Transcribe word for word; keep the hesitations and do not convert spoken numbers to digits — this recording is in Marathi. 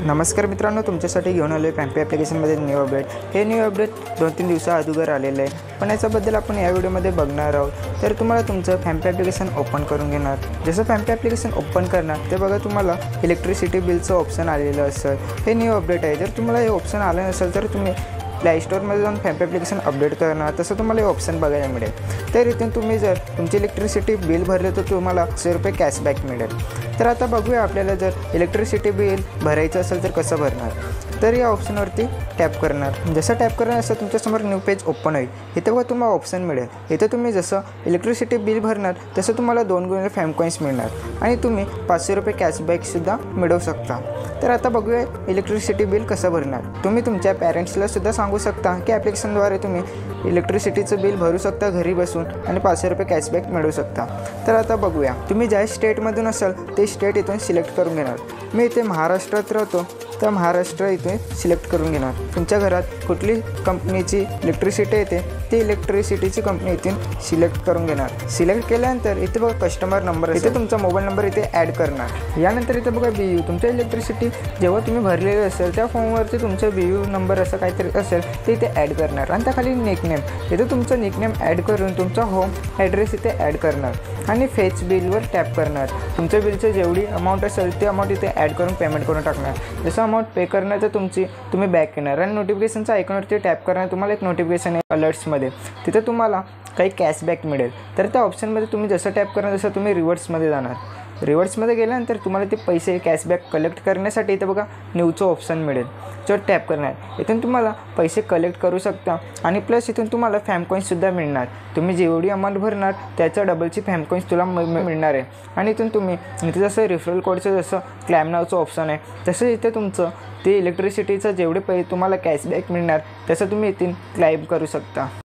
नमस्कार मित्रांनो, तुमच्यासाठी घेऊन आलो आहे फॅम्पे ॲप्लिकेशनमध्ये न्यू अपडेट। हे न्यू अपडेट दोन तीन दिवसा अगोदर आलेलं आहे, पण याच्याबद्दल आपण या व्हिडिओमध्ये बघणार आहोत। तर तुम्हाला तुमचं फॅम्पे ॲप्लिकेशन ओपन करून घेणार। जसं फॅम्पे ॲप्लिकेशन ओपन करणार ते बघा तुम्हाला इलेक्ट्रिसिटी बिलचं ऑप्शन आलेलं असेल। हे न्यू अपडेट आहे। जर तुम्हाला हे ऑप्शन आलं नसेल तर तुम्ही प्ले स्टोरमध्ये जाऊन फॅम्पे ॲप्लिकेशन अपडेट करणार, तसं तुम्हाला हे ऑप्शन बघायला मिळेल। तर इथून तुम्ही जर तुमची इलेक्ट्रिसिटी बिल भरले तर तुम्हाला शंभर रुपये कॅशबॅक मिळेल। तर आता बघूया आपल्याला जर इलेक्ट्रिसिटी बिल भरायचं असेल तर कसं भरणार। तर या ऑप्शनवरती टॅप करणार। जसं टॅप करणार असं तुमच्यासमोर न्यू पेज ओपन होईल। इथे बघा तुम्हाला ऑप्शन मिळेल। इथे तुम्ही जसं इलेक्ट्रिसिटी बिल भरणार तसं तुम्हाला दोन गुणिले फॅम कॉईन्स मिळणार आणि तुम्ही पाचशे रुपये कॅशबॅकसुद्धा मिळवू शकता। तर आता बघूया इलेक्ट्रिसिटी बिल कसं भरणार। तुम्ही तुमच्या पॅरेंट्सला सुद्धा सांगू शकता की ॲप्लिकेशनद्वारे तुम्ही इलेक्ट्रिसिटीचं बिल भरू शकता घरी बसून आणि पाचशे रुपये कॅशबॅक मिळवू शकता। तर आता बघूया, तुम्ही ज्या स्टेटमधून असाल ते स्टेट इथून सिलेक्ट करून घेणार। मी इथे महाराष्ट्रात राहतो तर महाराष्ट्र इथे सिलेक्ट करून घेणार। तुमच्या घरात कुठली कंपनीची इलेक्ट्रिसिटी येते ती इलेक्ट्रिसिटीची कंपनी इथून सिलेक्ट करून घेणार। सिलेक्ट केल्यानंतर इथे बघा कस्टमर नंबर, इथे तुमचा मोबाईल नंबर इथे ॲड करणार। यानंतर इथे बघा बी यू, तुमच्या इलेक्ट्रिसिटी जेव्हा तुम्ही भरलेली असेल त्या फॉर्मवरती तुमचा बी यू नंबर असं काहीतरी असेल ते इथे ॲड करणार आणि त्याखाली निकनेम, इथे तुमचं निकनेम ॲड करून तुमचा होम ॲड्रेस इथे ॲड करणार आणि फेच बिलवर टॅप करणार। तुमच्या बिलचं जेवढी अमाऊंट असेल ते अमाऊंट इथे ॲड करून पेमेंट करून टाकणार। जसं अमाऊंट पे करणार तर तुमची तुम्ही बॅक येणार आणि नोटिफिकेशनच्या आयकॉनवरती टॅप करणार। तुम्हाला एक नोटिफिकेशन आहे अलर्ट्समध्ये, तिथे तुम्हाला काही कॅशबॅक मिळेल। तर त्या ऑप्शनमध्ये तुम्ही जसं टॅप करणार तसं तुम्ही रिव्हर्समध्ये जाणार। रिव्हर्समध्ये गेल्यानंतर तुम्हाला ते पैसे कॅशबॅक कलेक्ट करण्यासाठी इथे बघा न्यूचं ऑप्शन मिळेल, जर टॅप करणार इथून तुम्हाला पैसे कलेक्ट करू शकता आणि प्लस इथून तुम्हाला फॅम कॉईन्ससुद्धा मिळणार। तुम्ही जेवढी अमाऊंट भरणार त्याच्या डबलची फॅम कॉईन्स तुला मिळणार आहे आणि इथून तुम्ही इथे जसं रिफरल कोडचं जसं क्लॅम नावचं ऑप्शन आहे तसं इथे तुमचं ते इलेक्ट्रिसिटीचं जेवढे पैसे तुम्हाला कॅशबॅक मिळणार तसं तुम्ही इथून क्लाइम करू शकता।